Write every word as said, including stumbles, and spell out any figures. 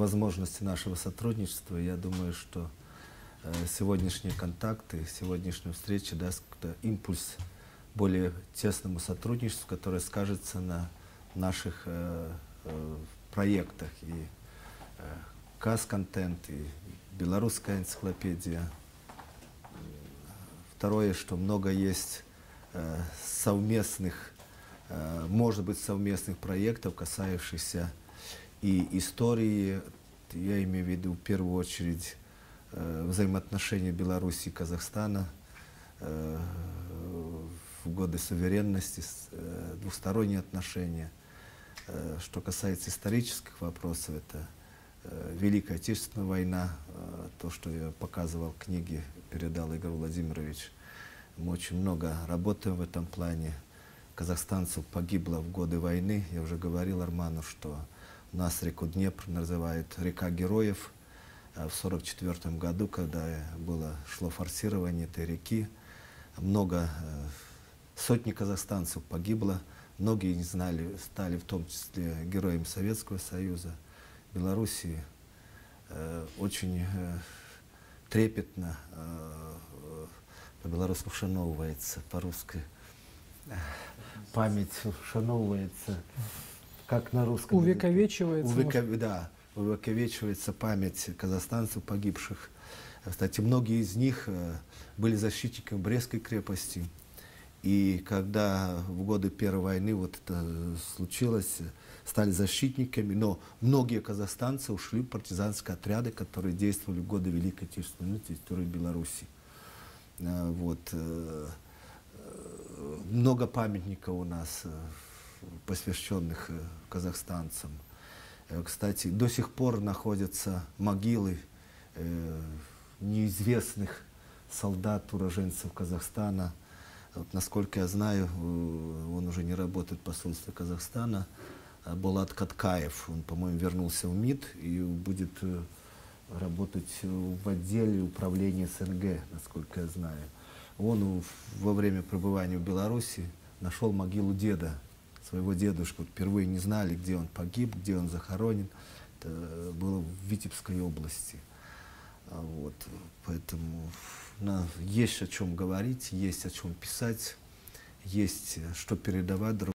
возможности нашего сотрудничества. Я думаю, что сегодняшние контакты, сегодняшняя встреча даст импульс более тесному сотрудничеству, которое скажется на наших э, э, проектах. И э, КАЗ-контент, и белорусская энциклопедия. Второе, что много есть э, совместных, э, может быть, совместных проектов, касающихся и истории, я имею в виду в первую очередь э, взаимоотношения Беларуси и Казахстана э, в годы суверенности, э, двусторонние отношения. Э, что касается исторических вопросов, это э, Великая Отечественная война, э, то, что я показывал в книге, передал Игорь Владимирович. Мы очень много работаем в этом плане. Казахстанцев погибло в годы войны. Я уже говорил Арману, что у нас реку Днепр называют река героев. В сорок четвёртом году, когда было, шло форсирование этой реки, много, сотни казахстанцев погибло. Многие не знали, стали в том числе героями Советского Союза, Белоруссии. Очень трепетно, по-белорусски вшановывается, по-русски память вшановывается. Как на русском? Увековечивается. Увеков... Да, увековечивается память казахстанцев погибших. Кстати, многие из них были защитниками Брестской крепости. И когда в годы Первой войны вот это случилось, стали защитниками, но многие казахстанцы ушли в партизанские отряды, которые действовали в годы Великой Отечественной на территории Беларуси. Вот. Много памятников у нас, посвященных казахстанцам. Кстати, до сих пор находятся могилы неизвестных солдат, уроженцев Казахстана. Вот, насколько я знаю, он уже не работает в посольстве Казахстана. Булат Каткаев, он, по-моему, вернулся в МИД и будет работать в отделе управления СНГ, насколько я знаю. Он во время пребывания в Беларуси нашел могилу деда, своего дедушку. Впервые не знали, где он погиб, где он захоронен. Это было в Витебской области. Вот. Поэтому ну, есть о чем говорить, есть о чем писать, есть что передавать друг